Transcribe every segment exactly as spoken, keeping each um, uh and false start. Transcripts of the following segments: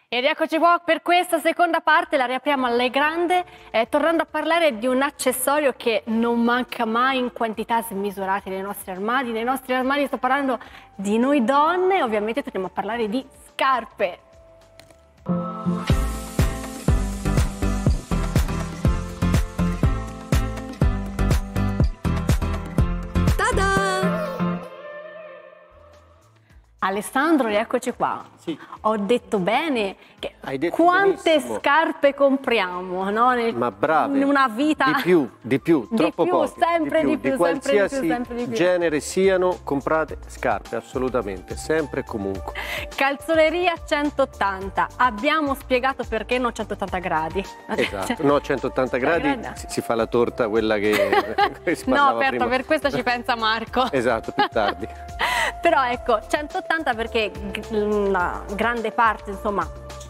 E rieccoci qua per questa seconda parte, la riapriamo alle grande, eh, tornando a parlare di un accessorio che non manca mai in quantità smisurate nei nostri armadi. Nei nostri armadi sto parlando di noi donne, ovviamente torniamo a parlare di scarpe. Alessandro, rieccoci qua. Sì. Ho detto bene che Hai detto quante benissimo. scarpe compriamo, no? Nel, Ma brave, in una vita. di più, di più, Di troppo più, poche, sempre di più, di sempre di più, qualsiasi sempre di più. genere siano, comprate scarpe, assolutamente, sempre e comunque. Calzoleria centottanta, abbiamo spiegato perché non centottanta gradi. Esatto, no, centottanta gradi si, si fa la torta, quella che, che si No, parlava aperto, prima. per questo ci pensa Marco. Esatto, più tardi. Però ecco, centottanta perché una grande parte, insomma,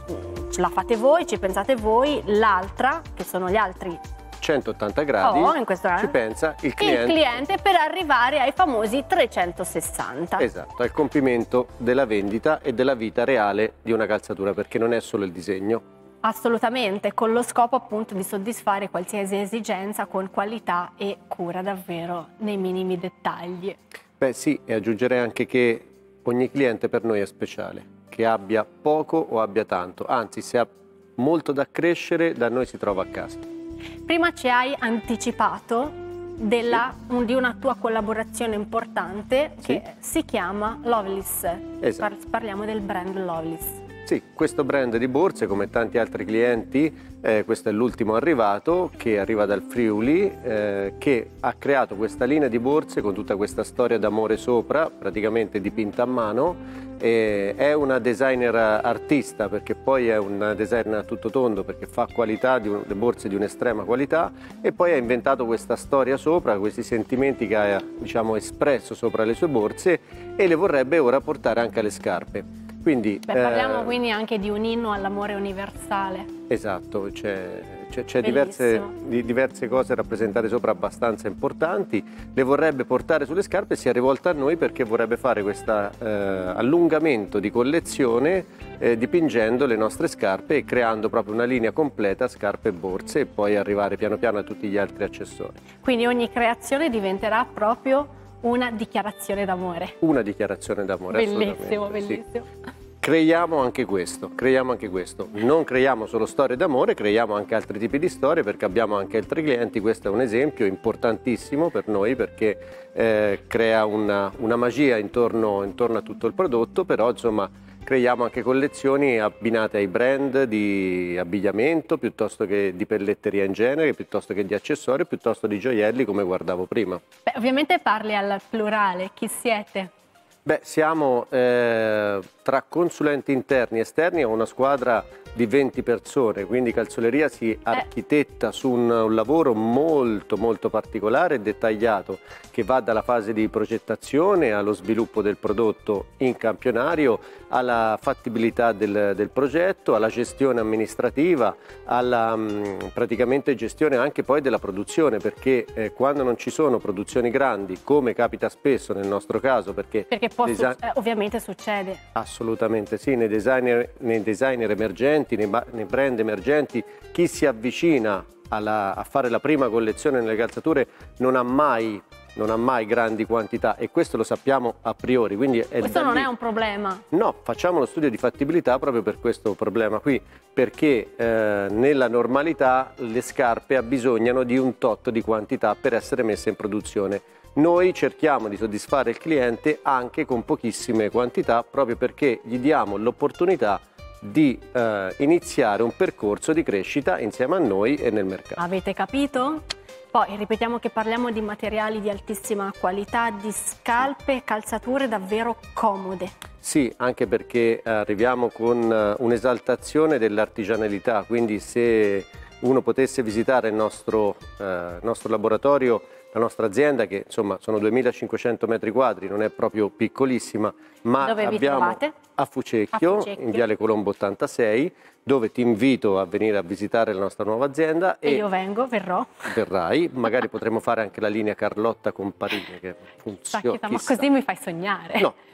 ce la fate voi, ci pensate voi, l'altra, che sono gli altri centottanta gradi, oh, in questo ci pensa il cliente. il cliente per arrivare ai famosi trecentosessanta. Esatto, al compimento della vendita e della vita reale di una calzatura, perché non è solo il disegno. Assolutamente, con lo scopo appunto di soddisfare qualsiasi esigenza con qualità e cura davvero nei minimi dettagli. Beh sì, e aggiungerei anche che ogni cliente per noi è speciale, che abbia poco o abbia tanto, anzi se ha molto da crescere da noi si trova a casa. Prima ci hai anticipato della, sì. di una tua collaborazione importante che sì. si chiama Loveless. Esatto. Par- parliamo del brand Loveless. Sì, questo brand di borse, come tanti altri clienti, eh, questo è l'ultimo arrivato, che arriva dal Friuli, eh, che ha creato questa linea di borse con tutta questa storia d'amore sopra, praticamente dipinta a mano. Eh, è una designer artista, perché poi è un designer a tutto tondo, perché fa qualità, di un, le borse di un'estrema qualità, e poi ha inventato questa storia sopra, questi sentimenti che ha, diciamo, espresso sopra le sue borse, e le vorrebbe ora portare anche alle scarpe. Quindi, Beh, parliamo eh, quindi anche di un inno all'amore universale. Esatto, c'è, c'è, c'è diverse, di, diverse cose rappresentate sopra abbastanza importanti. Le vorrebbe portare sulle scarpe e si è rivolta a noi perché vorrebbe fare questo eh, allungamento di collezione eh, dipingendo le nostre scarpe e creando proprio una linea completa scarpe e borse, e poi arrivare piano piano a tutti gli altri accessori. Quindi ogni creazione diventerà proprio una dichiarazione d'amore. Una dichiarazione d'amore, bellissimo, bellissimo. Sì. Creiamo anche questo, creiamo anche questo. Non creiamo solo storie d'amore, creiamo anche altri tipi di storie, perché abbiamo anche altri clienti. Questo è un esempio importantissimo per noi, perché eh, crea una, una magia intorno, intorno a tutto il prodotto, però insomma creiamo anche collezioni abbinate ai brand di abbigliamento, piuttosto che di pelletteria in genere, piuttosto che di accessori, piuttosto di gioielli, come guardavo prima. Beh, ovviamente parli al plurale, chi siete? Beh, siamo eh, tra consulenti interni e esterni a una squadra di venti persone, quindi Calzoleria si architetta su un, un lavoro molto molto particolare e dettagliato, che va dalla fase di progettazione allo sviluppo del prodotto in campionario, alla fattibilità del, del progetto, alla gestione amministrativa, alla mh, praticamente gestione anche poi della produzione, perché eh, quando non ci sono produzioni grandi, come capita spesso nel nostro caso, perché, perché può su- eh, ovviamente succede. Assolutamente sì, nei designer, nei designer emergenti, nei, nei brand emergenti, chi si avvicina alla, a fare la prima collezione nelle calzature non ha mai non ha mai grandi quantità, e questo lo sappiamo a priori. Quindi è questo non è un problema. No, facciamo lo studio di fattibilità proprio per questo problema qui, perché eh, nella normalità le scarpe abbisognano di un tot di quantità per essere messe in produzione. Noi cerchiamo di soddisfare il cliente anche con pochissime quantità, proprio perché gli diamo l'opportunità di eh, iniziare un percorso di crescita insieme a noi e nel mercato. Avete capito? Poi ripetiamo che parliamo di materiali di altissima qualità, di scarpe e calzature davvero comode. Sì, anche perché arriviamo con un'esaltazione dell'artigianalità, quindi se uno potesse visitare il nostro, eh, nostro laboratorio, la nostra azienda, che insomma sono duemilacinquecento metri quadri, non è proprio piccolissima, ma dove vi abbiamo trovate? A Fucecchio, a Fucecchio, in Viale Colombo ottantasei, dove ti invito a venire a visitare la nostra nuova azienda. E, e io vengo, verrò. Verrai, magari potremo fare anche la linea Carlotta Comparini, che funziona. Ma così mi fai sognare. No,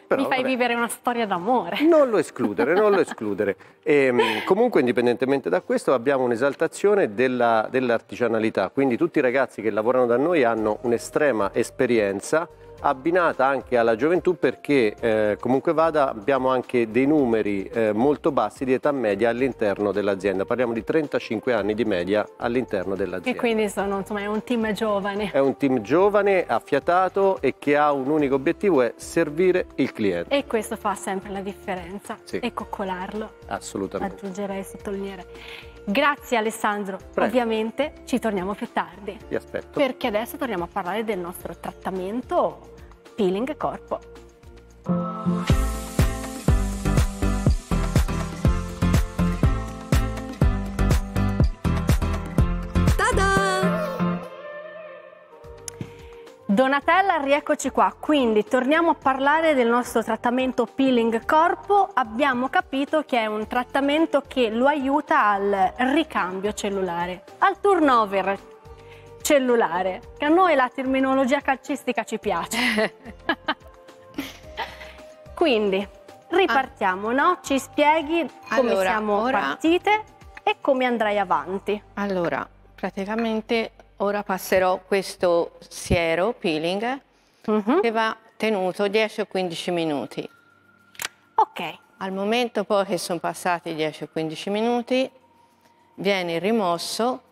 però, mi fai vabbè, vivere una storia d'amore. Non lo escludere, non lo escludere. E, comunque, indipendentemente da questo, abbiamo un'esaltazione della, dell'artigianalità, quindi tutti i ragazzi che lavorano da noi hanno un'estrema esperienza, abbinata anche alla gioventù, perché eh, comunque vada abbiamo anche dei numeri eh, molto bassi di età media all'interno dell'azienda. Parliamo di trentacinque anni di media all'interno dell'azienda. E quindi sono, insomma, è un team giovane. È un team giovane, affiatato e che ha un unico obiettivo, è servire il cliente. E questo fa sempre la differenza. Sì. E coccolarlo. Assolutamente. Aggiungerei, sottolineare. Grazie Alessandro. Prego. Ovviamente ci torniamo più tardi. Ti aspetto. Perché adesso torniamo a parlare del nostro trattamento peeling corpo. Donatella, rieccoci qua. Quindi torniamo a parlare del nostro trattamento peeling corpo. Abbiamo capito che è un trattamento che lo aiuta al ricambio cellulare, al turnover cellulare, che a noi la terminologia calcistica ci piace. Quindi ripartiamo, ah. no? Ci spieghi come allora, siamo ora... partite e come andrai avanti. Allora, praticamente ora passerò questo siero peeling uh-huh. che va tenuto dieci o quindici minuti. Ok. Al momento poi che sono passati dieci o quindici minuti viene rimosso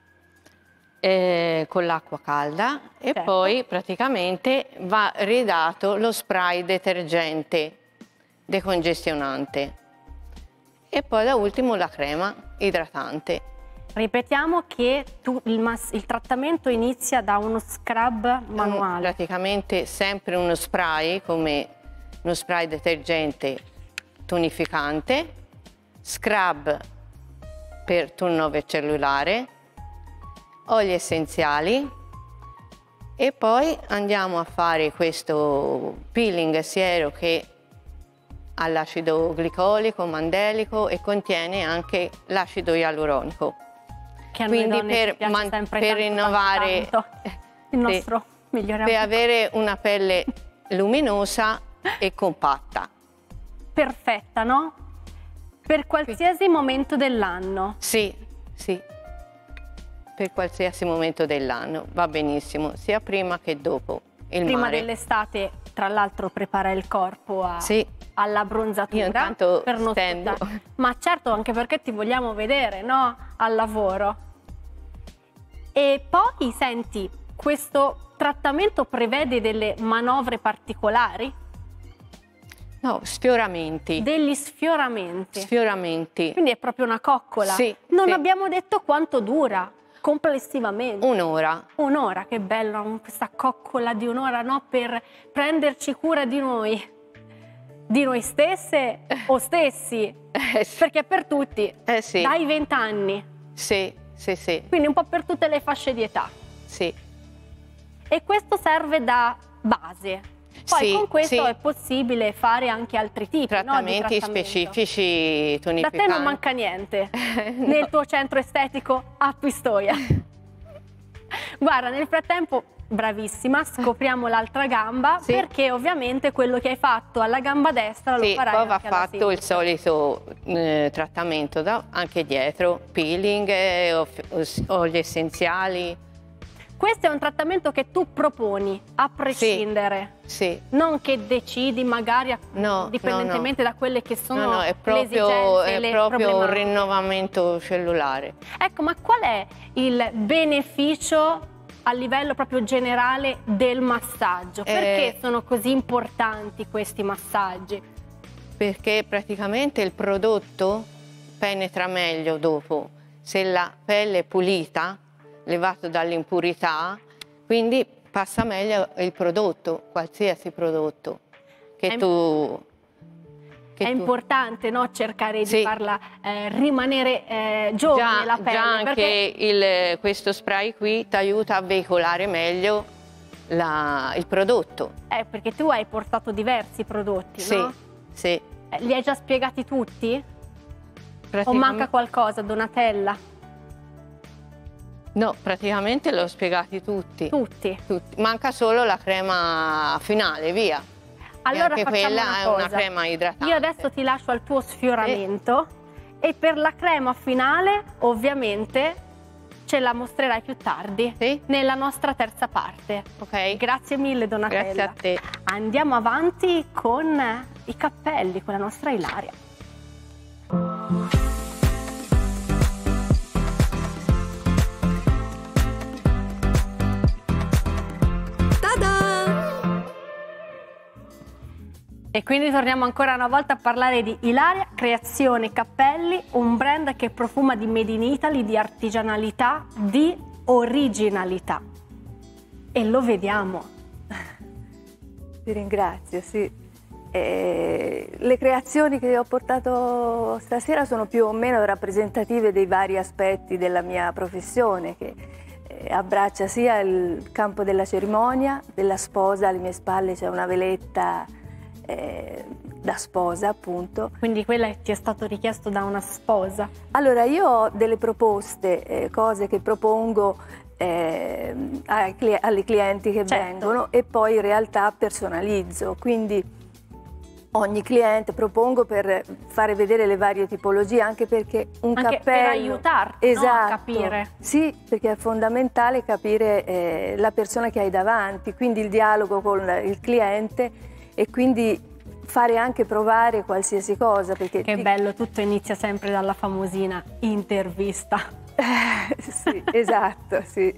eh, con l'acqua calda e certo. poi praticamente va ridato lo spray detergente decongestionante e poi da ultimo la crema idratante. Ripetiamo che tu, il, mas, il trattamento inizia da uno scrub manuale. Praticamente sempre uno spray, come uno spray detergente tonificante, scrub per turnover cellulare, oli essenziali e poi andiamo a fare questo peeling siero che ha l'acido glicolico, mandelico e contiene anche l'acido ialuronico. Che a Quindi per, man, per tanto, rinnovare tanto, tanto. il nostro sì, migliore per avere una pelle luminosa e compatta. Perfetta, no? Per qualsiasi sì. momento dell'anno. Sì, sì. Per qualsiasi momento dell'anno va benissimo, sia prima che dopo il prima mare. dell'estate, tra l'altro, prepara il corpo a, sì. alla bronzatura. Io intanto per non stendo. Scottare. Ma certo, anche perché ti vogliamo vedere, no? Al lavoro. E poi, senti, questo trattamento prevede delle manovre particolari? No, sfioramenti. Degli sfioramenti. Sfioramenti. Quindi è proprio una coccola. Sì. Non sì. abbiamo detto quanto dura complessivamente. Un'ora. Un'ora, che bello, questa coccola di un'ora, no? Per prenderci cura di noi. Di noi stesse o stessi. Eh, sì. Perché per tutti. Eh sì. Dai vent'anni. Sì. Sì, sì. Quindi un po' per tutte le fasce di età. Sì. E questo serve da base. Poi sì, con questo sì. è possibile fare anche altri tipi trattamenti no, di trattamento. specifici tonificanti. Da te non manca niente no. nel tuo centro estetico a Pistoia. Guarda, nel frattempo, bravissima, scopriamo l'altra gamba sì. perché ovviamente quello che hai fatto alla gamba destra sì, lo farai poi va anche alla fatto il solito eh, trattamento da, anche dietro, peeling, eh, oli essenziali. Questo è un trattamento che tu proponi a prescindere, sì, sì. non che decidi magari no, dipendentemente no, no. da quelle che sono no, no, è proprio, le esigenze, è le proprio un rinnovamento cellulare. Ecco, ma qual è il beneficio a livello proprio generale del massaggio? Perché eh, sono così importanti questi massaggi? Perché praticamente il prodotto penetra meglio dopo, se la pelle è pulita, levato dall'impurità, quindi passa meglio il prodotto, qualsiasi prodotto che è, tu... Che è tu... importante no, cercare sì. di farla eh, rimanere eh, giovane già, la pelle. Già anche perché... il, questo spray qui ti aiuta a veicolare meglio la, il prodotto. Eh, perché tu hai portato diversi prodotti, sì, no? Sì, eh, li hai già spiegati tutti? O manca qualcosa, Donatella? No, praticamente l'ho spiegati tutti. Tutti? Tutti. Manca solo la crema finale, via. Allora anche facciamo quella una è cosa. una crema idratante. Io adesso ti lascio al tuo sfioramento e per la crema finale ovviamente ce la mostrerai più tardi, Sì. nella nostra terza parte. Ok. Grazie mille Donatella. Grazie a te. Andiamo avanti con i cappelli, con la nostra Ilaria. E quindi torniamo ancora una volta a parlare di Ilaria Creazione Cappelli, un brand che profuma di Made in Italy, di artigianalità, di originalità. E lo vediamo. Ti ringrazio, sì. Eh, le creazioni che ho portato stasera sono più o meno rappresentative dei vari aspetti della mia professione, che eh, abbraccia sia il campo della cerimonia, della sposa, alle mie spalle c'è una veletta Eh, da sposa, appunto. Quindi quella che ti è stato richiesto da una sposa. Allora, io ho delle proposte, eh, cose che propongo eh, ai cli- alle clienti che Certo. vengono e poi in realtà personalizzo. Quindi ogni cliente propongo per fare vedere le varie tipologie, anche perché un Anche cappello... per aiutarti, no, a esatto, capire. Sì, perché è fondamentale capire eh, la persona che hai davanti, quindi il dialogo con il cliente e quindi fare anche provare qualsiasi cosa. Perché Che ti... bello, tutto inizia sempre dalla famosina intervista. Sì, esatto, sì.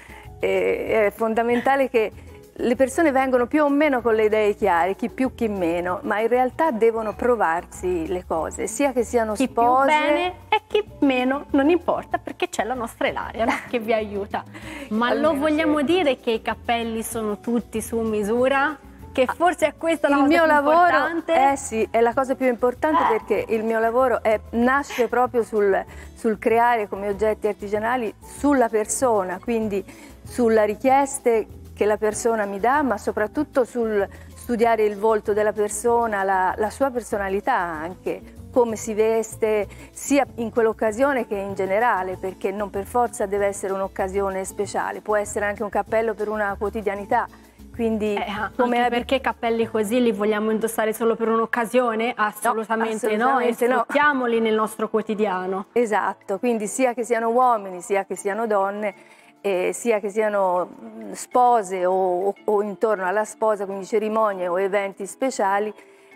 E, è fondamentale che le persone vengano più o meno con le idee chiare, chi più chi meno, ma in realtà devono provarsi le cose, sia che siano Chi spose... più bene e chi meno, non importa, perché c'è la nostra Ilaria, no? Che vi aiuta. Ma Almeno lo vogliamo sì. dire che i cappelli sono tutti su misura? Che forse è questa la Il cosa mio più lavoro, importante? eh sì, è la cosa più importante perché il mio lavoro è, nasce proprio sul, sul creare come oggetti artigianali sulla persona, quindi sulla richieste che la persona mi dà, ma soprattutto sul studiare il volto della persona, la, la sua personalità anche, come si veste, sia in quell'occasione che in generale, perché non per forza deve essere un'occasione speciale, può essere anche un cappello per una quotidianità. Quindi, Eh, come anche perché cappelli così li vogliamo indossare solo per un'occasione? Assolutamente no, assolutamente e no. sfruttiamoli nel nostro quotidiano. Esatto, quindi sia che siano uomini, sia che siano donne, eh, sia che siano spose o, o, o intorno alla sposa, quindi cerimonie o eventi speciali,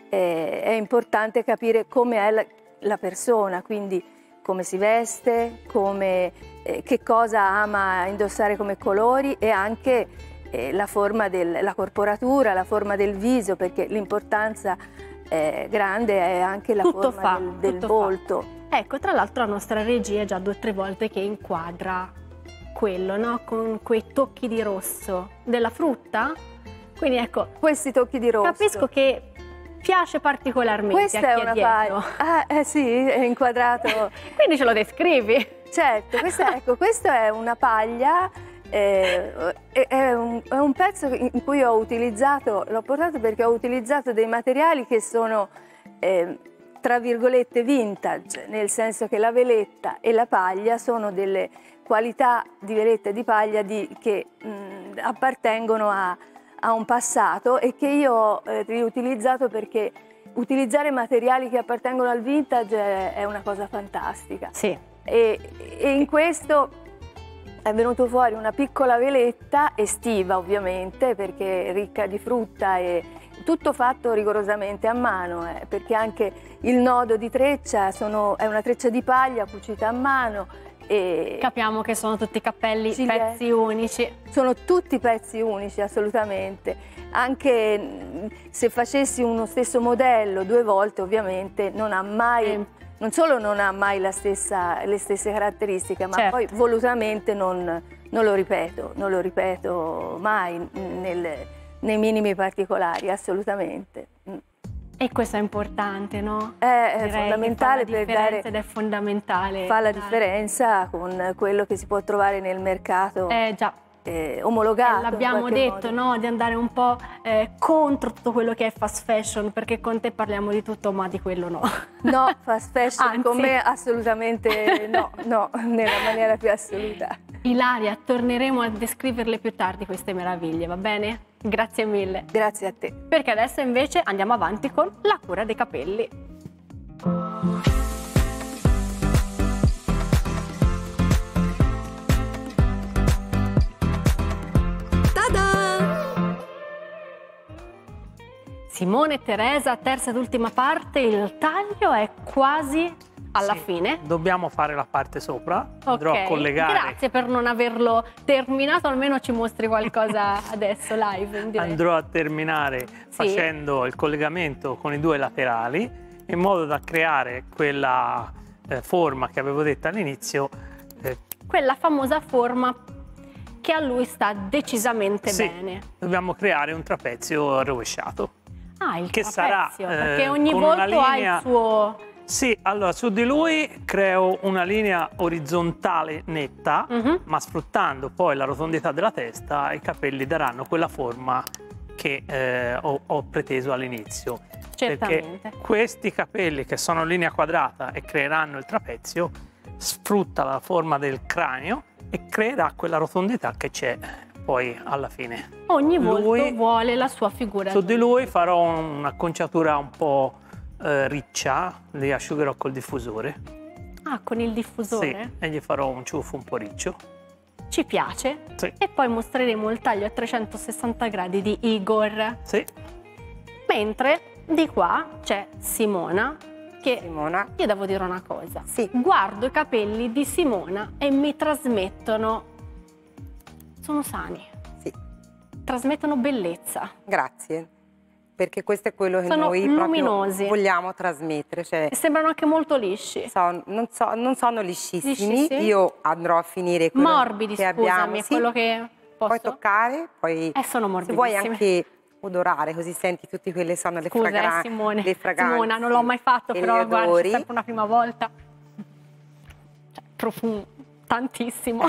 eh, è importante capire come è la, la persona, quindi come si veste, come, eh, che cosa ama indossare come colori e anche eh, la forma della corporatura, la forma del viso, perché l'importanza eh, grande è anche la Tutto forma fa, del, del tutto volto. fa. Ecco, tra l'altro la nostra regia è già due o tre volte che inquadra quello, no? Con quei tocchi di rosso della frutta. Quindi ecco, Questi tocchi di rosso. capisco che piace particolarmente Questa a chi è una dietro. paglia. Ah, eh sì, è inquadrato. Quindi ce lo descrivi. Certo, questa, ecco, questa è una paglia, eh, è, è, un, è un pezzo in cui ho utilizzato, l'ho portato perché ho utilizzato dei materiali che sono, eh, tra virgolette, vintage, nel senso che la veletta e la paglia sono delle qualità di veletta e di paglia di, che mh, appartengono a, a un passato e che io ho eh, riutilizzato perché utilizzare materiali che appartengono al vintage è, è una cosa fantastica. Sì. E, e in questo è venuto fuori una piccola veletta estiva, ovviamente, perché è ricca di frutta e tutto fatto rigorosamente a mano, eh, perché anche il nodo di treccia sono, è una treccia di paglia cucita a mano. E Capiamo che sono tutti cappelli, Gilet. pezzi unici. sono tutti pezzi unici, assolutamente. Anche mh, se facessi uno stesso modello due volte, ovviamente non ha mai, Eh. non solo non ha mai la stessa, le stesse caratteristiche, ma Certo. poi volutamente non, non lo ripeto, non lo ripeto mai nel, nei minimi particolari, assolutamente. E questo è importante, no? È, è Direi fondamentale che fa la per differenza dare, ed è fondamentale. fa la dare- differenza con quello che si può trovare nel mercato. Eh già, Eh, omologato. in l'abbiamo qualche detto, modo. no? Di andare un po' eh, contro tutto quello che è fast fashion, perché con te parliamo di tutto, ma di quello no. No, fast fashion Anzi. con me assolutamente no, no, nella maniera più assoluta. Ilaria, torneremo a descriverle più tardi queste meraviglie, va bene? Grazie mille. Grazie a te. Perché adesso invece andiamo avanti con la cura dei capelli. Simone e Teresa, terza ed ultima parte, il taglio è quasi alla Sì, fine. Dobbiamo fare la parte sopra, andrò Ok, a collegare. grazie per non averlo terminato, almeno ci mostri qualcosa adesso live in diretta. Andrò a terminare facendo il collegamento con i due laterali in modo da creare quella eh, forma che avevo detto all'inizio. eh, Quella famosa forma che a lui sta decisamente sì, bene. dobbiamo creare un trapezio rovesciato. Ah, il che sarà, trapezio, perché eh, ogni con una volto ha linea- il suo... Sì, allora su di lui creo una linea orizzontale netta, Mhm. ma sfruttando poi la rotondità della testa, i capelli daranno quella forma che eh, ho, ho preteso all'inizio. Certamente. Perché questi capelli che sono linea quadrata e creeranno il trapezio, sfrutta la forma del cranio e creerà quella rotondità che c'è poi alla fine. Ogni volto Lui- vuole la sua figura. Su di lui farò un'acconciatura un po' eh, riccia, li asciugherò col diffusore. Ah, con il diffusore? Sì, e gli farò un ciuffo un po' riccio. Ci piace. Sì. E poi mostreremo il taglio a trecentosessanta gradi di Igor. Sì, Mentre di qua c'è Simona, che Simona. io devo dire una cosa. Sì. Guardo i capelli di Simona e mi trasmettono... sono sani. Sì, Trasmettono bellezza. grazie. Perché questo è quello che Sono noi luminosi. proprio vogliamo trasmettere. Cioè, E sembrano anche molto lisci. son- non, so- non sono liscissimi. Liscissimi? Io andrò a finire quello Morbidi, che scusami, abbiamo. è Sì, quello che posso... puoi toccare, poi Eh, sono se vuoi morbidissimi. anche odorare, così senti tutte quelle sono le, Scusa, fragra- eh, Simone. le fragranze. Simona, non l'ho mai fatto, e però gli guarda, odori. c'è sempre una prima volta. Cioè, profumo, tantissimo.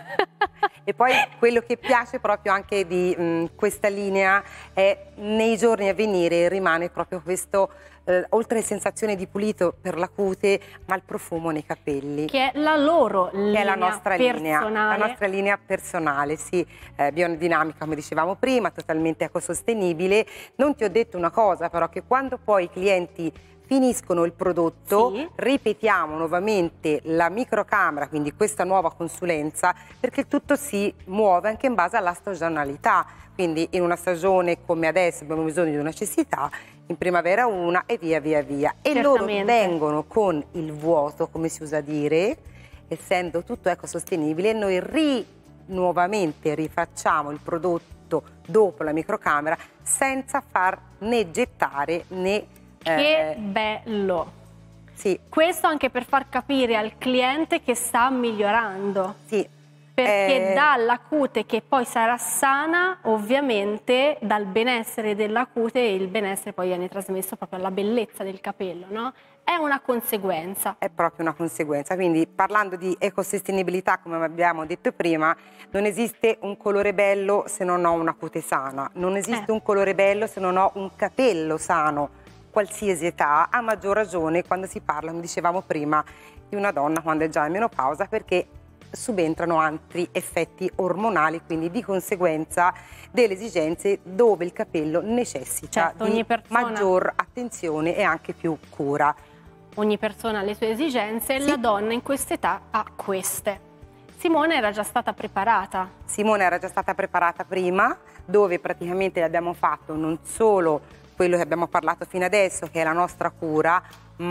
E poi quello che piace proprio anche di mh, questa linea è nei giorni a venire rimane proprio questo, eh, oltre alle sensazioni di pulito per la cute, ma il profumo nei capelli. Che è la loro linea Che è la nostra linea, personale. la nostra linea personale, sì, eh, biodinamica come dicevamo prima, totalmente ecosostenibile. Non ti ho detto una cosa però, che quando poi i clienti finiscono il prodotto, Sì. ripetiamo nuovamente la microcamera, quindi questa nuova consulenza, perché il tutto si muove anche in base alla stagionalità. Quindi in una stagione come adesso abbiamo bisogno di una cestità, in primavera una e via via via. E loro Certamente. vengono con il vuoto, come si usa dire, essendo tutto ecosostenibile, noi ri, nuovamente rifacciamo il prodotto dopo la microcamera senza far né gettare né... Che eh, bello. sì, Questo anche per far capire al cliente che sta migliorando. sì. Perché Eh, dalla cute che poi sarà sana, ovviamente dal benessere della cute, il benessere poi viene trasmesso proprio alla bellezza del capello, no? È una conseguenza. È proprio una conseguenza, quindi parlando di ecosostenibilità, come abbiamo detto prima, non esiste un colore bello se non ho una cute sana, non esiste Eh. un colore bello se non ho un capello sano, qualsiasi età, a maggior ragione quando si parla, come dicevamo prima, di una donna quando è già in menopausa, perché subentrano altri effetti ormonali, quindi di conseguenza delle esigenze dove il capello necessita Certo, di ogni persona- maggior attenzione e anche più cura. Ogni persona ha le sue esigenze e Sì. la donna in quest'età ha queste. Simone era già stata preparata. Simone era già stata preparata prima, dove praticamente abbiamo fatto non solo quello che abbiamo parlato fino adesso, che è la nostra cura,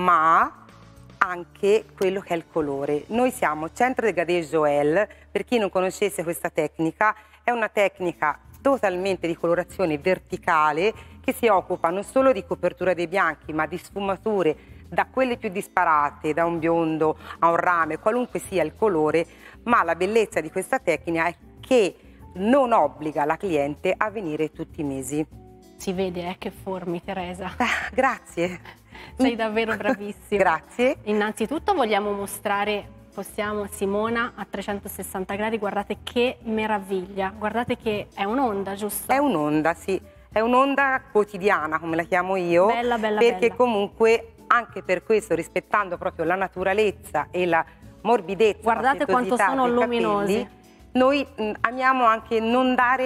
ma anche quello che è il colore. Noi siamo Centro Degradé Joël, per chi non conoscesse questa tecnica, è una tecnica totalmente di colorazione verticale che si occupa non solo di copertura dei bianchi, ma di sfumature da quelle più disparate, da un biondo a un rame, qualunque sia il colore, ma la bellezza di questa tecnica è che non obbliga la cliente a venire tutti i mesi. Si vede eh, che formi, Teresa. Ah, grazie. Sei davvero bravissima. Grazie. Innanzitutto vogliamo mostrare, possiamo, Simona a trecentosessanta gradi, guardate che meraviglia, guardate che è un'onda, giusto? È un'onda, sì, è un'onda quotidiana, come la chiamo io, Bella, bella, perché bella. comunque anche per questo, rispettando proprio la naturalezza e la morbidezza, Guardate la quanto setosità sono dei luminosi. capelli, noi mh, amiamo anche non dare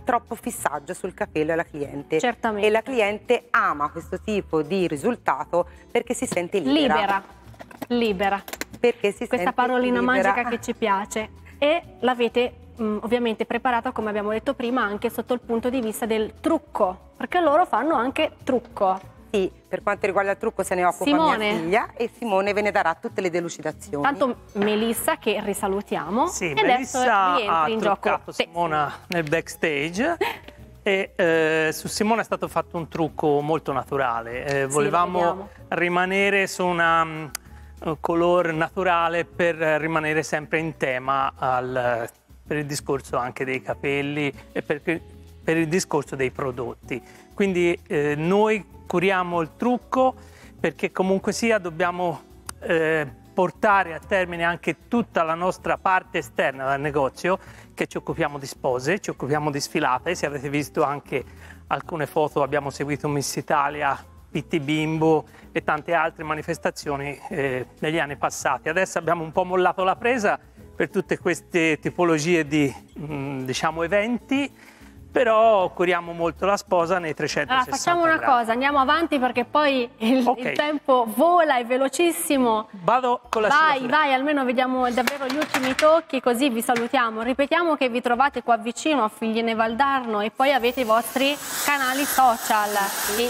troppo fissaggio sul capello alla cliente. Certamente. E la cliente ama questo tipo di risultato perché si sente libera. Libera, libera. Perché si Questa sente parolina libera. magica che ci piace. E l'avete mh, ovviamente preparata, come abbiamo detto prima, anche sotto il punto di vista del trucco, perché loro fanno anche trucco. Sì, per quanto riguarda il trucco se ne occupa Simone. mia figlia e Simone ve ne darà tutte le delucidazioni. Tanto Melissa, che risalutiamo, Sì, e adesso Melissa ha rientri in gioco. truccato Simona nel backstage e eh, su Simona è stato fatto un trucco molto naturale. Eh, Sì, volevamo lo vediamo. rimanere su una um, color naturale per rimanere sempre in tema al, per il discorso anche dei capelli e per, per il discorso dei prodotti. Quindi eh, noi curiamo il trucco perché comunque sia dobbiamo eh, portare a termine anche tutta la nostra parte esterna del negozio, che ci occupiamo di spose, ci occupiamo di sfilate. Se avete visto anche alcune foto, abbiamo seguito Miss Italia, Pitti Bimbo e tante altre manifestazioni eh, negli anni passati. Adesso abbiamo un po' mollato la presa per tutte queste tipologie di mh, diciamo eventi, però curiamo molto la sposa nei trecentosessanta Allora, facciamo una gradi. cosa, andiamo avanti perché poi il, Ok. il tempo vola, è velocissimo. Vado con la Vai, sigla. vai, almeno vediamo davvero gli ultimi tocchi, così vi salutiamo. Ripetiamo che vi trovate qua vicino a Figline Valdarno e poi avete i vostri canali social. E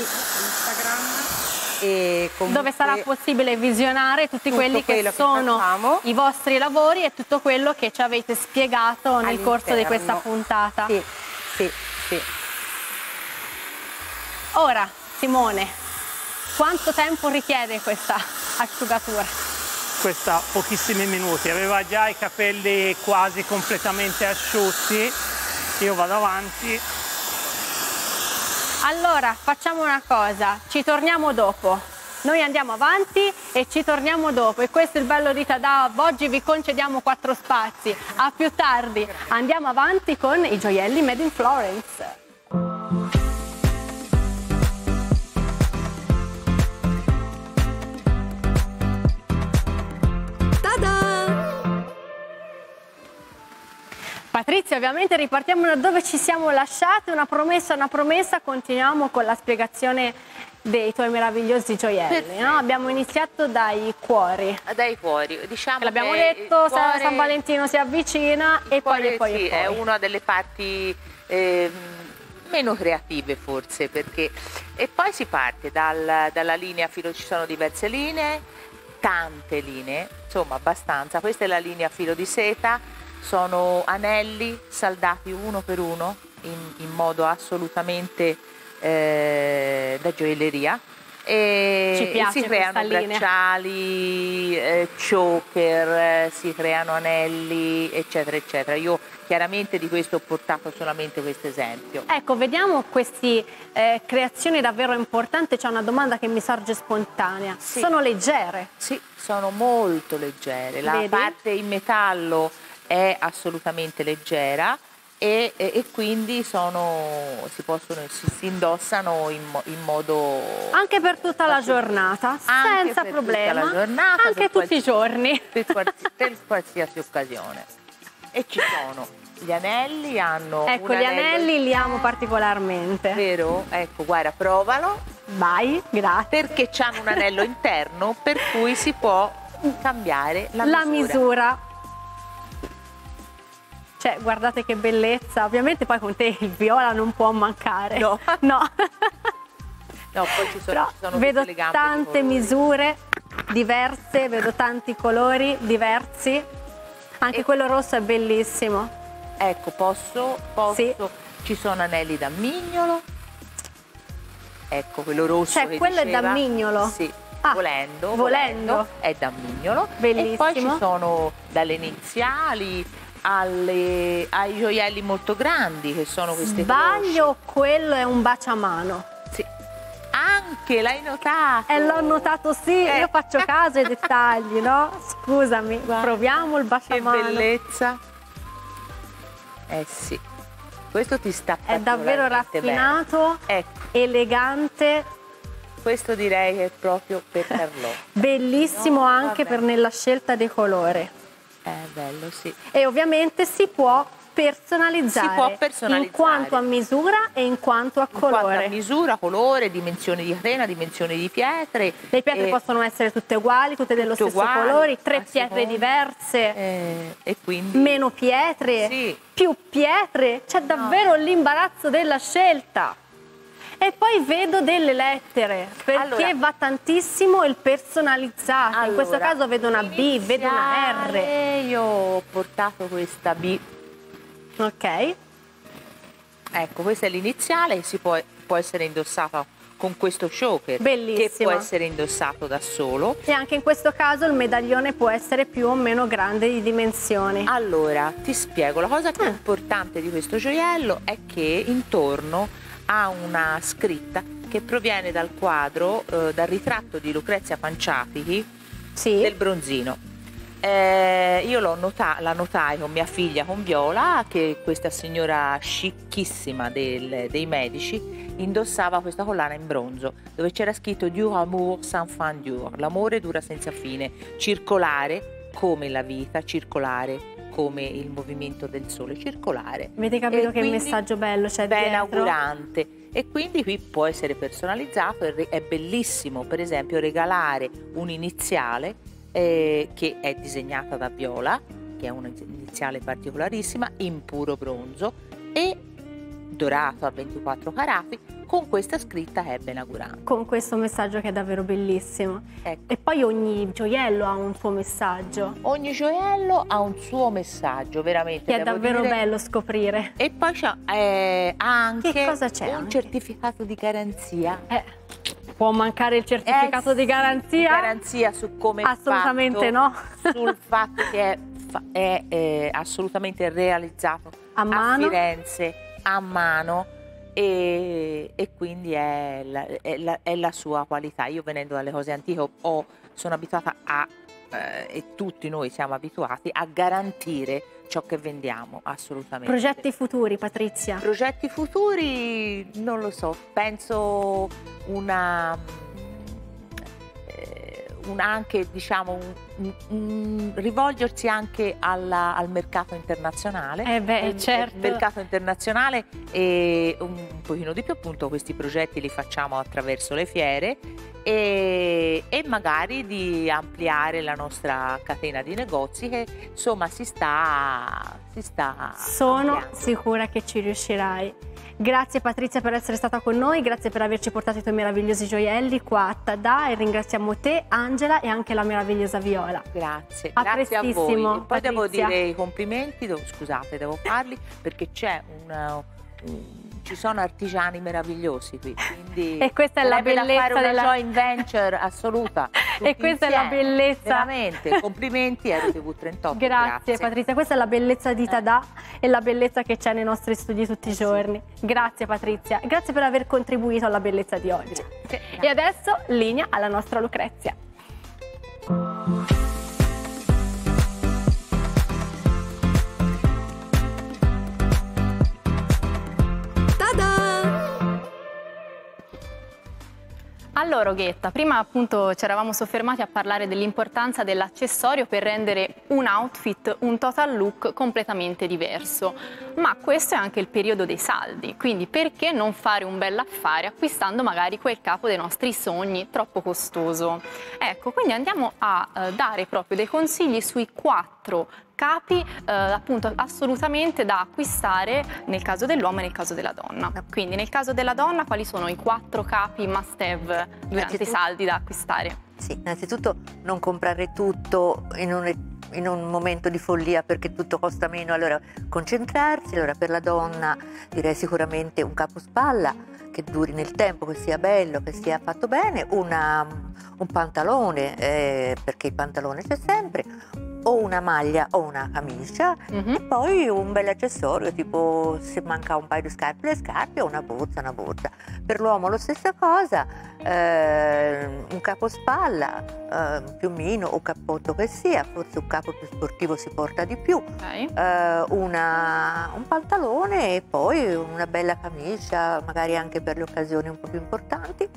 E comunque dove sarà possibile visionare tutti tutto quelli che quello che sono facciamo. i vostri lavori e tutto quello che ci avete spiegato nel corso di questa all'interno. puntata. Sì, sì, sì. Ora, Simone, quanto tempo richiede questa asciugatura? Questa pochissimi minuti, aveva già i capelli quasi completamente asciutti. Io vado avanti. Allora, facciamo una cosa, ci torniamo dopo. Noi andiamo avanti e ci torniamo dopo. E questo è il bello di Tadab. Oggi vi concediamo quattro spazi. A più tardi. Andiamo avanti con i gioielli Made in Florence. Patrizia, ovviamente ripartiamo da dove ci siamo lasciati, una promessa, una promessa, continuiamo con la spiegazione dei tuoi meravigliosi gioielli, no? Abbiamo iniziato dai cuori, Dai cuori, diciamo che l'abbiamo che detto, il cuore- San Valentino si avvicina il e poi cuore, e poi sì, e poi. è una delle parti ehm, meno creative forse, perché e poi si parte dal- dalla linea filo, ci sono diverse linee, tante linee, insomma abbastanza. Questa è la linea filo di seta. Sono anelli saldati uno per uno in, in modo assolutamente eh, da gioielleria e, Ci piace e si creano questa linea. bracciali, eh, choker, eh, si creano anelli eccetera eccetera. Io chiaramente di questo ho portato solamente questo esempio. Ecco, vediamo queste eh, creazioni davvero importanti. C'è una domanda che mi sorge spontanea. Sì. Sono leggere? Sì, sono molto leggere. La Vedi? parte in metallo è assolutamente leggera e, e- e quindi sono, si, possono, si, si indossano in, mo- in modo... Anche per tutta la giornata, Anche senza per problema, tutta la giornata, anche per tutti i qualsiasi- giorni. Per, qualsi- per qualsiasi occasione. E ci sono gli anelli, hanno Ecco, un gli anello- anelli li amo particolarmente. Vero? Ecco, guarda, provalo, Vai, grazie. perché hanno un anello interno per cui si può cambiare la, La misura. Cioè, guardate che bellezza. Ovviamente poi con te il viola non può mancare. No. No. No, poi ci sono, Però ci sono vedo tutte le gambe di tante colori. misure diverse, vedo tanti colori diversi. Anche E- quello rosso è bellissimo. Ecco, posso, posso, Sì. ci sono anelli da mignolo, ecco quello rosso Cioè, che quello è diceva. da mignolo? Sì, Ah, volendo, volendo. è da mignolo. E poi Bellissimo. ci sono dalle iniziali alle- ai gioielli molto grandi che sono queste Sbaglio, quello è un baciamano. croci. Sì. Anche l'hai notato? E l'ho notato, sì, Eh. io faccio caso ai dettagli, no? Scusami, Guarda, proviamo il Che baciamano. bellezza. Eh sì, questo ti sta È davvero particolarmente bene. raffinato, Ecco, elegante, questo direi che è proprio per Carlò. bellissimo No, anche vabbè. per nella scelta dei colori. È bello, sì. E ovviamente si può personalizzare, Si può personalizzare. in quanto a misura e in quanto a In colore. quanto a misura, colore, dimensioni di catena, dimensioni di pietre. Le pietre eh, possono essere tutte uguali, tutte dello tutte stesso uguali, colore, tre a pietre seconda. diverse, eh, e quindi meno pietre, Sì. più pietre, c'è davvero l'imbarazzo della scelta. E poi vedo delle lettere, perché Allora- va tantissimo il personalizzato. In questo Allora, caso vedo una B, vedo una R. iniziale, Io ho portato questa B. Ok, Ecco, questa è l'iniziale e si può, può essere indossata con questo choker, che Bellissima. può essere indossato da solo. e anche in questo caso il medaglione può essere più o meno grande di dimensioni. Allora, ti spiego, la cosa più Ah. importante di questo gioiello è che intorno ha una scritta che proviene dal quadro, eh, dal ritratto di Lucrezia Panciatichi Sì. del Bronzino. Eh, io l'ho nota- la notai con mia figlia, con Viola, che questa signora scicchissima del- dei medici indossava questa collana in bronzo dove c'era scritto Dur amour sans fin dur, l'amore dura senza fine, circolare come la vita, circolare come il movimento del sole, circolare. Avete capito E che quindi messaggio bello c'è ben dietro? augurante. E quindi qui può essere personalizzato, e re- è bellissimo per esempio regalare un'iniziale eh, che è disegnata da Viola, che è un'iniziale particolarissima, in puro bronzo e dorato a ventiquattro carati, con questa scritta è ben augurante. Con questo messaggio che è davvero bellissimo. Ecco. E poi ogni gioiello ha un suo messaggio, Ogni gioiello ha un suo messaggio, veramente. che è devo davvero dire. bello scoprire. E poi c'è eh, anche Che cosa c'è un anche? certificato di garanzia. Eh, può mancare il certificato Eh di sì, garanzia? di garanzia su come è Assolutamente fatto, no. sul fatto che è, fa- è, eh, assolutamente realizzato A mano? Firenze a mano e, e quindi è la, è la- è la sua qualità. Io venendo dalle cose antiche ho- ho- sono abituata a eh, e tutti noi siamo abituati a garantire ciò che vendiamo, assolutamente. Progetti futuri, Patrizia? Progetti futuri, non lo so, penso una, eh, un anche diciamo un, un- un rivolgersi anche alla- al mercato internazionale. Eh beh, Il- certo. il mercato internazionale e un pochino di più, appunto questi progetti li facciamo attraverso le fiere e, e magari di ampliare la nostra catena di negozi che insomma si sta, si sta Sono ampliando. sicura che ci riuscirai. Grazie Patrizia per essere stata con noi, grazie per averci portato i tuoi meravigliosi gioielli qua a Tadà e ringraziamo te, Angela e anche la meravigliosa Viola. Grazie, A grazie a voi. prestissimo, E poi devo Patrizia. dire i complimenti, devo- scusate, devo farli perché c'è un, un- ci sono artigiani meravigliosi qui, quindi E questa è la sarebbe da bellezza fare una della- joint venture assoluta. E tutti questa è la insieme. bellezza. Veramente, complimenti R T V trentotto. Grazie, Patrizia, questa è la bellezza di Tadà e la bellezza che c'è nei nostri studi tutti i giorni. Grazie Patrizia, grazie per aver contribuito alla bellezza di oggi. E adesso linea alla nostra Lucrezia. Allora Ghetta, prima appunto ci eravamo soffermati a parlare dell'importanza dell'accessorio per rendere un outfit, un total look completamente diverso, ma questo è anche il periodo dei saldi, quindi perché non fare un bel affare acquistando magari quel capo dei nostri sogni troppo costoso? Ecco, quindi andiamo a eh, dare proprio dei consigli sui quattro capi eh, appunto assolutamente da acquistare nel caso dell'uomo e nel caso della donna. Quindi nel caso della donna quali sono i quattro capi must have durante i Innanzitutto- saldi da acquistare? Sì, innanzitutto non comprare tutto in un, in un momento di follia perché tutto costa meno, allora concentrarsi. Allora per la donna direi sicuramente un capospalla che duri nel tempo, che sia bello, che sia fatto bene, una, un pantalone, eh, perché il pantalone c'è sempre, o una maglia o una camicia, Mhm. e poi un bel accessorio, tipo se manca un paio di scarpe, le scarpe, o una borsa, una borsa. Per l'uomo la stessa cosa, eh, un capospalla, eh, piumino o cappotto che sia, forse un capo più sportivo si porta di più, Ok. eh, una- un pantalone e poi una bella camicia, magari anche per le occasioni un po' più importanti.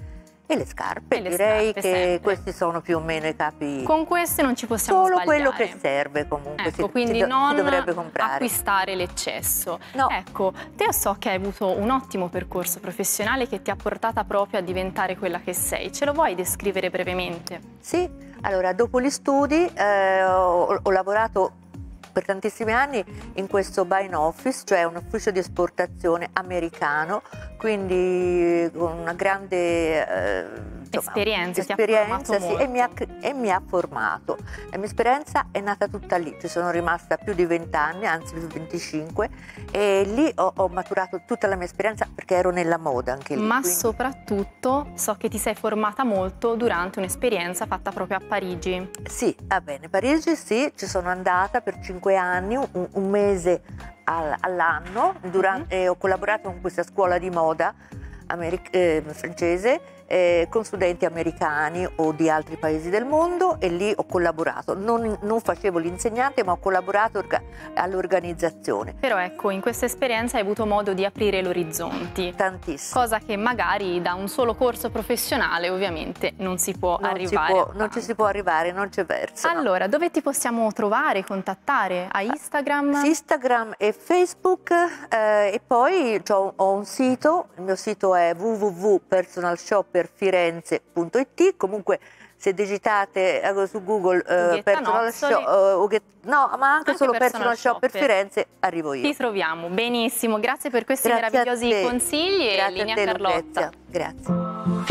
e le scarpe. E le Direi scarpe, che sempre. questi sono più o meno i capi. Con queste non ci possiamo Solo sbagliare. quello che serve comunque, Ecco, si, quindi si do- non si dovrebbe comprare. acquistare l'eccesso. No. Ecco, te so che hai avuto un ottimo percorso professionale che ti ha portata proprio a diventare quella che sei. Ce lo vuoi descrivere brevemente? Sì, allora dopo gli studi eh, ho, ho lavorato per tantissimi anni in questo buying office, cioè un ufficio di esportazione americano, quindi con una grande eh, insomma, Esperienza, ti ha esperienza, formato sì, e, mi ha, e mi ha formato. La mia esperienza è nata tutta lì, ci sono rimasta più di venti anni, anzi più di venticinque, e lì ho, ho maturato tutta la mia esperienza perché ero nella moda anche lì. Ma quindi... soprattutto so che ti sei formata molto durante un'esperienza fatta proprio a Parigi. Sì, va bene, Parigi sì, ci sono andata per cinque anni, un, un mese al, all'anno, durante, mm-hmm. e ho collaborato con questa scuola di moda americ- eh, francese eh, con studenti americani o di altri paesi del mondo, e lì ho collaborato, non, non facevo l'insegnante ma ho collaborato orga- all'organizzazione. Però ecco, in questa esperienza hai avuto modo di aprire l'orizzonti. Tantissimo. Cosa che magari da un solo corso professionale ovviamente non si può Non, arrivare. si può, a non ci si può arrivare, non c'è verso. no. Allora, dove ti possiamo trovare, contattare? A Instagram? Sì, Instagram e Facebook, eh, e poi c'ho- ho un sito, il mio sito è w w w punto personal shopper firenze punto i t. Comunque se digitate eh, su Google eh, Ughietta personal Nozzoli. shop, eh, Ughietta- no, ma anche, Anche solo Personal personal shopper Shopper. Firenze arrivo io. Ti troviamo, benissimo. Grazie per questi Grazie a meravigliosi te. consigli e Grazie linea a te, Carlotta. Lucrezia. Grazie.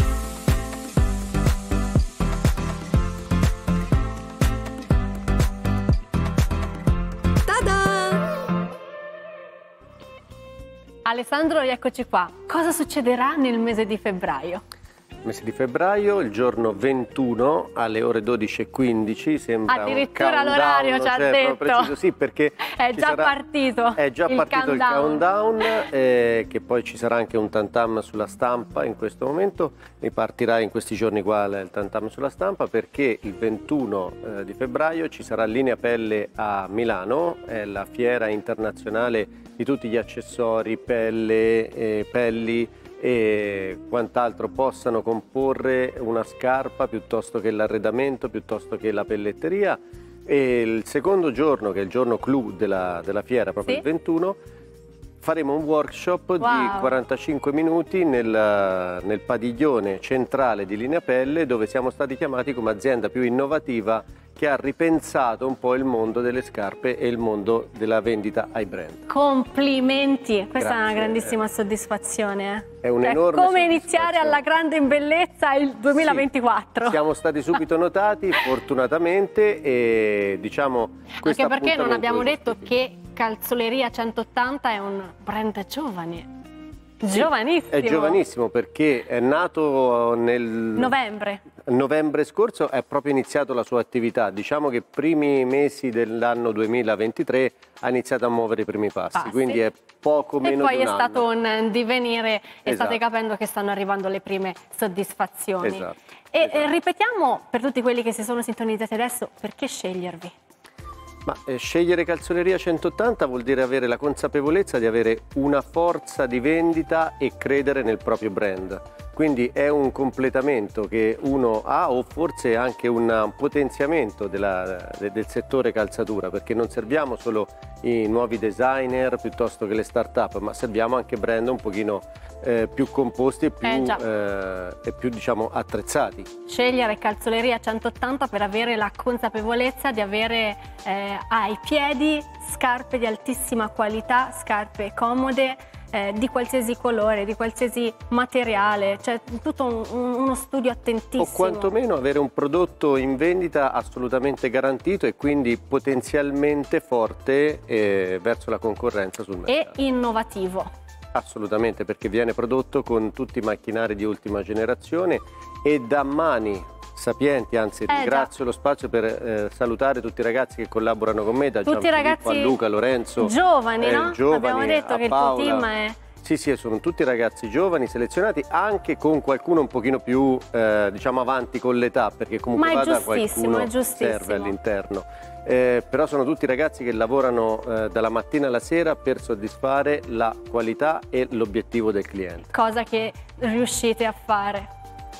Alessandro, rieccoci qua. Cosa succederà nel mese di febbraio? Mese di febbraio, il giorno ventuno alle ore dodici e quindici, sembra Addirittura un countdown, l'orario ci ha cioè, detto. proprio preciso, sì, perché È ci già sarà- partito È già il partito il countdown. countdown, eh, che poi ci sarà anche un tantam sulla stampa in questo momento, ripartirà in questi giorni qua il tantam sulla stampa, perché il ventuno eh, di febbraio ci sarà Linea Pelle a Milano, è la fiera internazionale di tutti gli accessori, pelle, eh, pelli e quant'altro possano comporre una scarpa piuttosto che l'arredamento, piuttosto che la pelletteria. E il secondo giorno, che è il giorno clou della, della fiera, proprio Sì. il ventuno, faremo un workshop di Wow. quarantacinque minuti nel, nel padiglione centrale di Linea Pelle, dove siamo stati chiamati come azienda più innovativa che ha ripensato un po' il mondo delle scarpe e il mondo della vendita ai brand. Complimenti, questa è una Grazie. grandissima soddisfazione. È un'enorme Cioè, come iniziare soddisfazione. alla grande in bellezza il duemilaventiquattro. Sì, siamo stati subito notati, fortunatamente, e diciamo questo Anche perché non appuntamento abbiamo è detto giusto. che Calzoleria centottanta è un brand giovane. Giovanissimo. È giovanissimo perché è nato nel Novembre. novembre scorso, è proprio iniziato la sua attività. Diciamo che primi mesi dell'anno duemilaventitré ha iniziato a muovere i primi passi, Passi. quindi è poco E meno poi di è un stato anno. un divenire e Esatto. state capendo che stanno arrivando le prime soddisfazioni. Esatto, E esatto. eh, ripetiamo per tutti quelli che si sono sintonizzati adesso, perché scegliervi? Ma eh, scegliere Calzoleria centottanta vuol dire avere la consapevolezza di avere una forza di vendita e credere nel proprio brand. Quindi è un completamento che uno ha, o forse anche un potenziamento della- de- del settore calzatura, perché non serviamo solo i nuovi designer piuttosto che le start-up, ma serviamo anche brand un pochino eh, più composti e più, Eh, già. eh, e più diciamo, attrezzati. Scegliere Calzoleria centottanta per avere la consapevolezza di avere eh, ai piedi scarpe di altissima qualità, scarpe comode, eh, di qualsiasi colore, di qualsiasi materiale, cioè tutto un- un- uno studio attentissimo. O quantomeno avere un prodotto in vendita assolutamente garantito e quindi potenzialmente forte eh, verso la concorrenza sul E mercato. innovativo. Assolutamente, perché viene prodotto con tutti i macchinari di ultima generazione e da mani sapienti, anzi già. ringrazio lo spazio per eh, salutare tutti i ragazzi che collaborano con me, da Tutti i Gianfilippo ragazzi a Luca, Lorenzo, giovani, eh, no? giovani, Abbiamo detto a che il Paola. tuo team è... Sì, sì, sono tutti ragazzi giovani, selezionati, anche con qualcuno un pochino più, eh, diciamo, avanti con l'età, perché comunque Ma è vada giustissimo, qualcuno è giustissimo. serve all'interno. Eh, però sono tutti ragazzi che lavorano eh, dalla mattina alla sera per soddisfare la qualità e l'obiettivo del cliente. cosa che riuscite a fare.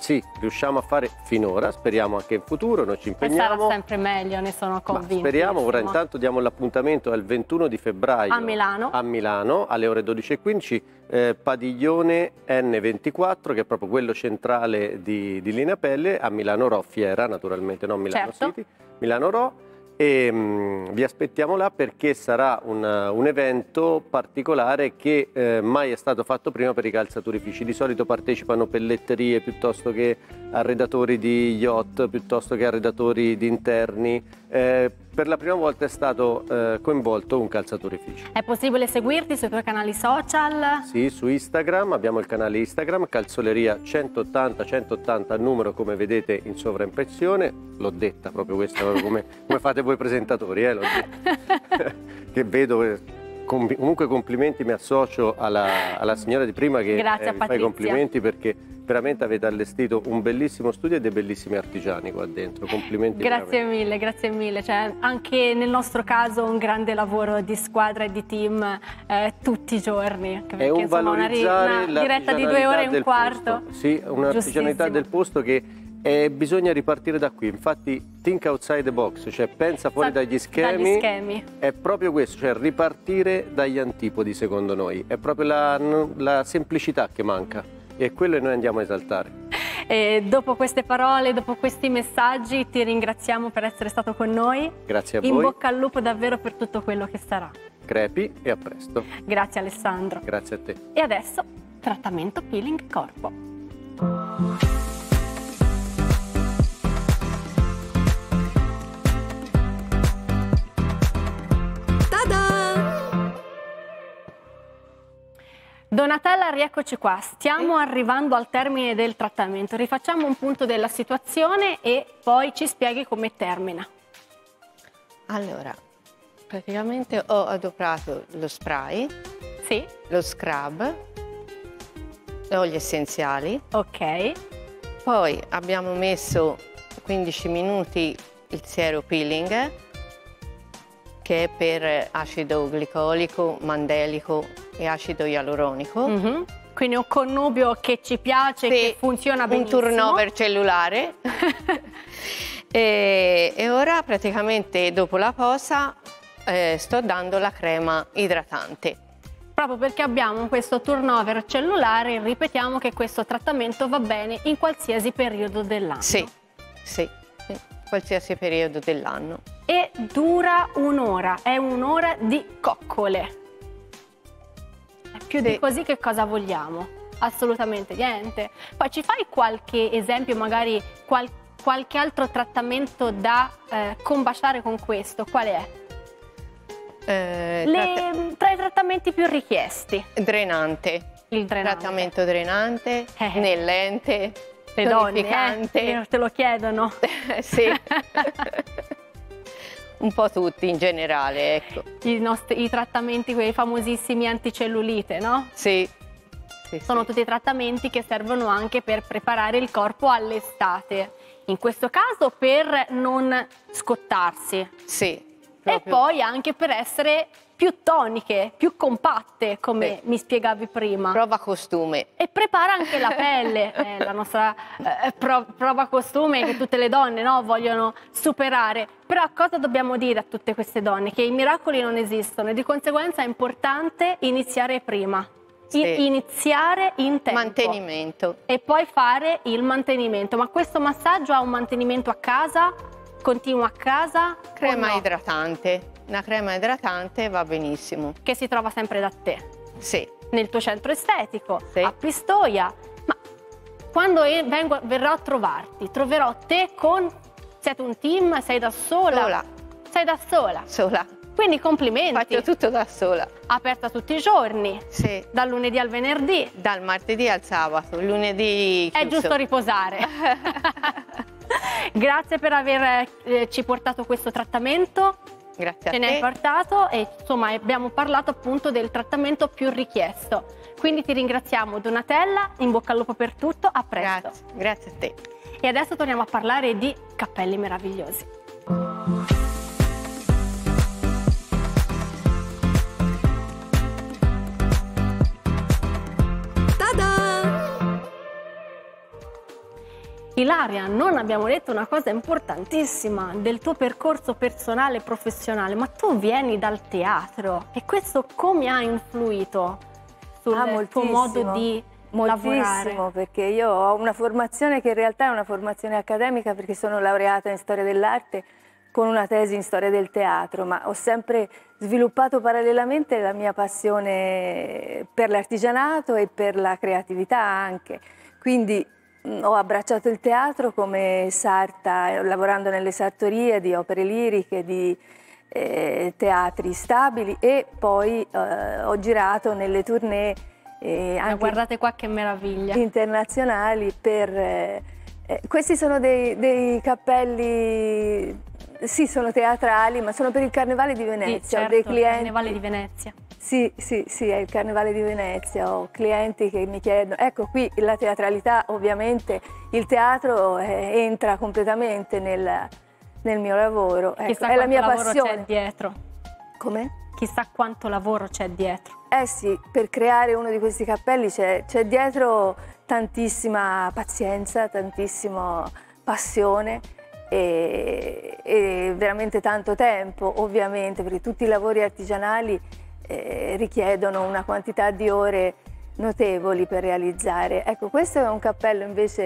sì, riusciamo a fare finora, speriamo anche in futuro, noi ci E sarà impegniamo. sempre meglio, ne sono Ma convinta. speriamo, ora intanto diamo l'appuntamento al ventuno di febbraio A Milano. a Milano, alle ore dodici e quindici, eh, padiglione N ventiquattro, che è proprio quello centrale di, di Linea Pelle, a Milano Ro Fiera, naturalmente, non Milano Certo. City, Milano Ro. E mh, vi aspettiamo là perché sarà un, un evento particolare che eh, mai è stato fatto prima per i calzaturifici. Di solito partecipano pelletterie piuttosto che arredatori di yacht, piuttosto che arredatori di interni. Eh, per la prima volta è stato eh, coinvolto un calzaturificio. È possibile seguirti sui tuoi canali social? Sì, su Instagram, abbiamo il canale Instagram, Calzoleria centottanta centottanta, numero come vedete in sovraimpressione, l'ho detta proprio questa, proprio come, come fate voi presentatori, eh, l'ho detta. Che vedo, eh, com- comunque complimenti, mi associo alla, alla signora di prima che Grazie eh, a vi fa i Patrizia. complimenti perché veramente avete allestito un bellissimo studio e dei bellissimi artigiani qua dentro, complimenti. Grazie veramente. mille, grazie mille. Cioè, anche nel nostro caso un grande lavoro di squadra e di team eh, tutti i giorni. Anche È perché, un insomma, una, ri- valorizzare una diretta di due ore e un del quarto. posto. Sì, un'artigianalità Giustissimo. del posto che eh, bisogna ripartire da qui. Infatti think outside the box, cioè pensa fuori Sa- dagli schemi. dagli schemi. È proprio questo, cioè ripartire dagli antipodi secondo noi. È proprio la, la semplicità che manca e quello noi andiamo a esaltare. E dopo queste parole, dopo questi messaggi, ti ringraziamo per essere stato con noi. Grazie a In voi, bocca al lupo davvero per tutto quello che sarà. crepi e a presto. Grazie Alessandro. Grazie a te. E adesso trattamento peeling corpo. Donatella, rieccoci qua. Stiamo arrivando al termine del trattamento. Rifacciamo un punto della situazione e poi ci spieghi come termina. Allora, praticamente ho adoperato lo spray, Sì? lo scrub, gli oli essenziali, Ok. poi abbiamo messo quindici minuti il siero peeling, che è per acido glicolico, mandelico e acido ialuronico. Mhm. Quindi un connubio che ci piace, Sì, che funziona un benissimo. turnover cellulare. e, e ora praticamente dopo la posa eh, sto dando la crema idratante. Proprio perché abbiamo questo turnover cellulare, ripetiamo che questo trattamento va bene in qualsiasi periodo dell'anno. Sì, sì, sì, qualsiasi periodo dell'anno. E dura un'ora, è un'ora di coccole. E più di Sì. così che cosa vogliamo? Assolutamente niente. Poi ci fai qualche esempio, magari qual- qualche altro trattamento da eh, combaciare con questo? Qual è? Eh, tratta- Le, tra i trattamenti più richiesti. drenante, Il drenante. trattamento drenante, Eh. snellente, Le donne, tonificante. eh, te lo chiedono. Sì. Un po' tutti in generale, ecco. I, nostri, I trattamenti, quei famosissimi anticellulite, no? Sì. Sì, Sono sì. tutti trattamenti che servono anche per preparare il corpo all'estate. In questo caso per non scottarsi. Sì, E proprio. poi anche per essere più toniche, più compatte, come Sì. mi spiegavi prima. Prova costume. E prepara anche la pelle, eh, la nostra eh, pro- prova costume che tutte le donne, no, vogliono superare. Però cosa dobbiamo dire a tutte queste donne? Che i miracoli non esistono e di conseguenza è importante iniziare prima. I- Sì. iniziare in tempo. Mantenimento. E poi fare il mantenimento. Ma questo massaggio ha un mantenimento a casa? Continua a casa? Crema o no? idratante. Una crema idratante va benissimo. Che si trova sempre da te. Sì. Nel tuo centro estetico, Sì. a Pistoia. Ma quando e- vengo- verrò a trovarti, troverò te con... Siete un team? Sei da sola? Sola. Sei da sola. Sola. Quindi complimenti. Faccio tutto da sola. Aperta tutti i giorni, Sì. dal lunedì al venerdì. Dal martedì al sabato, lunedì È chiuso. giusto riposare. Grazie per averci portato questo trattamento. Grazie a Ce ne hai te. portato e insomma abbiamo parlato appunto del trattamento più richiesto. Quindi ti ringraziamo Donatella, in bocca al lupo per tutto, a presto. Grazie, grazie a te. E adesso torniamo a parlare di cappelli meravigliosi. Ilaria, non abbiamo detto una cosa importantissima del tuo percorso personale e professionale, ma tu vieni dal teatro e questo come ha influito sul Ah, tuo modo di lavorare? Moltissimo, perché io ho una formazione che in realtà è una formazione accademica, perché sono laureata in storia dell'arte con una tesi in storia del teatro, ma ho sempre sviluppato parallelamente la mia passione per l'artigianato e per la creatività anche. Quindi mh, ho abbracciato il teatro come sarta, lavorando nelle sartorie di opere liriche, di eh, teatri stabili, e poi eh, ho girato nelle tournée eh, Ma anche guardate qua che meraviglia. internazionali per... eh, eh, questi sono dei, dei cappelli, sì, sono teatrali, ma sono per il Carnevale di Venezia. Sì, Ho certo, dei il clienti... Carnevale di Venezia. Sì, sì, sì, è il Carnevale di Venezia. Ho clienti che mi chiedono... Ecco, qui la teatralità, ovviamente, il teatro eh, entra completamente nel, nel mio lavoro. Ecco, Chissà è la mia quanto lavoro passione. c'è dietro. Come? Chissà quanto lavoro c'è dietro. Eh sì, per creare uno di questi cappelli c'è dietro tantissima pazienza, tantissima passione e, e veramente tanto tempo, ovviamente, perché tutti i lavori artigianali eh, richiedono una quantità di ore notevoli per realizzare. Ecco, questo è un cappello invece,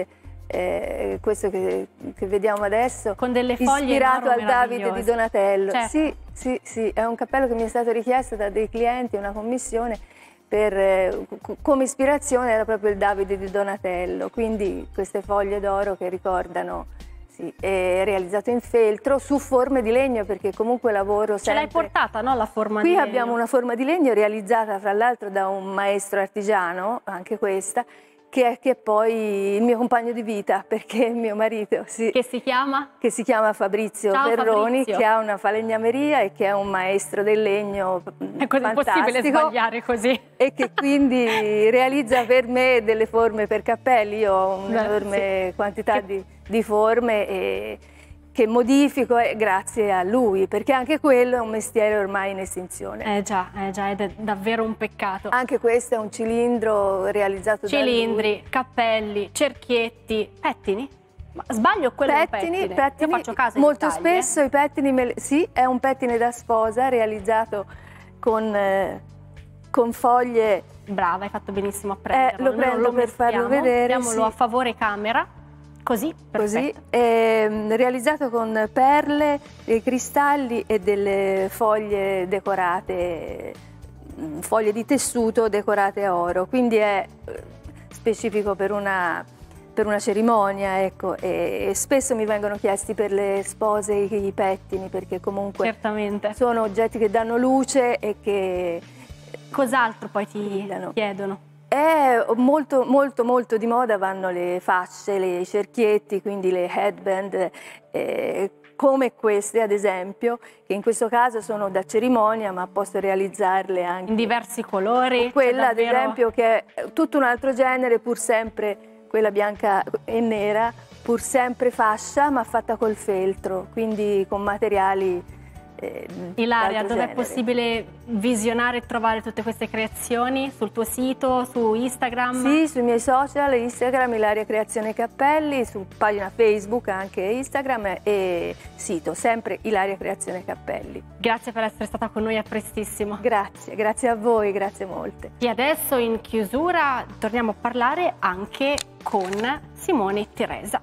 eh, questo che, che vediamo adesso, con delle foglie ispirato al Davide di meravigliose. Donatello. Certo. Sì, sì, sì, è un cappello che mi è stato richiesto da dei clienti, una commissione, per, eh, come ispirazione era proprio il Davide di Donatello, quindi queste foglie d'oro che ricordano, sì, è realizzato in feltro su forme di legno, perché comunque lavoro sempre... Ce l'hai portata, no, la forma Qui di legno? abbiamo una forma di legno realizzata fra l'altro da un maestro artigiano, anche questa, che è, che è poi il mio compagno di vita, perché è mio marito, sì, Che si chiama? che si chiama Fabrizio Ciao, Ferroni, Fabrizio. che ha una falegnameria e che è un maestro del legno È così fantastico, possibile sbagliare così. e che quindi realizza per me delle forme per cappelli. Io ho un'enorme sì. quantità Che- di, di forme e che modifico eh, grazie a lui, perché anche quello è un mestiere ormai in estinzione. Eh già, eh già, ed è davvero un peccato. Anche questo è un cilindro realizzato da lui. Cilindri, cappelli, cerchietti, pettini? Ma sbaglio, quello è un Pettini, pettine. pettini, Io faccio caso ai molto dettagli, eh. spesso i pettini, me le- sì, è un pettine da sposa realizzato con, eh, con foglie. Brava, hai fatto benissimo a prenderlo. lo almeno prendo per farlo mostriamo. vedere, Diamolo sì. a favore camera, così, Così, perfetto. ehm, realizzato con perle, dei cristalli e delle foglie decorate, mh, foglie di tessuto decorate a oro, quindi è eh, specifico per una, per una cerimonia, ecco, e, e spesso mi vengono chiesti per le spose i, i pettini, perché comunque Certamente. sono oggetti che danno luce e che Cos'altro poi ti brillano. chiedono? È molto molto molto di moda, vanno le fasce, le- i cerchietti, quindi le headband, eh, come queste ad esempio, che in questo caso sono da cerimonia, ma posso realizzarle anche In diversi colori? o quella C'è ad davvero- esempio che è tutto un altro genere, pur sempre quella bianca e nera, pur sempre fascia ma fatta col feltro, quindi con materiali eh, Ilaria, d'altro dove è genere. possibile visionare e trovare tutte queste creazioni? Sul tuo sito, su Instagram? Sì, sui miei social, Instagram, Ilaria Creazione Cappelli, su pagina Facebook anche Instagram e sito, sempre Ilaria Creazione Cappelli. Grazie per essere stata con noi, a prestissimo. Grazie, grazie a voi, grazie molte. E adesso in chiusura torniamo a parlare anche con Simone e Teresa.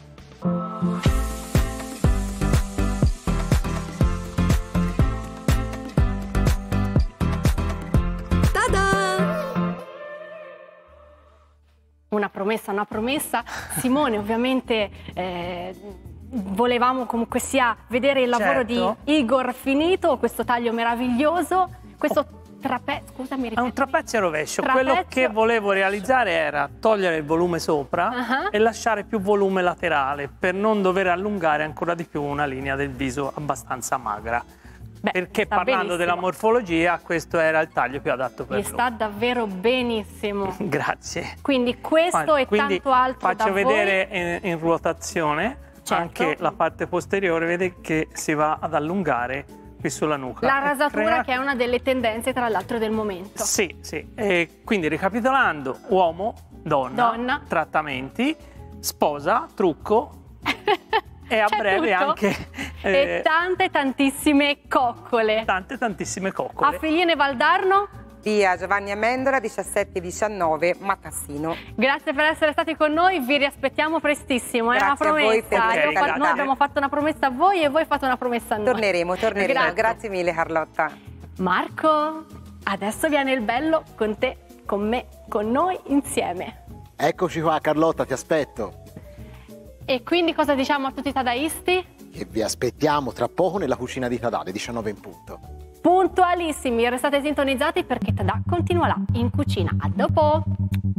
Una promessa, una promessa. Simone, ovviamente eh, volevamo comunque sia vedere il lavoro Certo. di Igor finito, questo taglio meraviglioso, questo trapezio, scusami, È un ripetimi. trapezio a rovescio. Trapezio- Quello che volevo realizzare era togliere il volume sopra Ah. e lasciare più volume laterale per non dover allungare ancora di più una linea del viso abbastanza magra. Beh, Perché sta parlando benissimo. della morfologia, questo era il taglio più adatto per Gli lui. sta davvero benissimo. Grazie. Quindi questo e Quindi tanto altro faccio da vedere in, in ruotazione Certo. anche la parte posteriore, vede che si va ad allungare qui sulla nuca. voi. La E rasatura crea- che è una delle tendenze tra l'altro del momento. Sì, sì. E quindi ricapitolando, uomo, donna, Donna. trattamenti, sposa, trucco e a C'è breve tutto. anche E eh, tante tantissime coccole. tante tantissime A coccole. Figline Valdarno, Via Giovanni Amendola diciassette diciannove, Matassino. grazie per essere stati con noi, vi riaspettiamo prestissimo, è una Grazie a voi promessa. per Abbiamo l'ospitalità. fatto- noi abbiamo fatto una promessa a voi e voi fate una promessa a noi. Torneremo, torneremo. Grazie. Grazie mille Carlotta. Marco, adesso viene il bello con te, con me, con noi insieme. Eccoci qua Carlotta, ti aspetto. E quindi cosa diciamo a tutti i tadaisti? E vi aspettiamo tra poco nella cucina di Tadà, alle diciannove in punto. Puntualissimi, restate sintonizzati perché Tadà continua là in cucina. A dopo!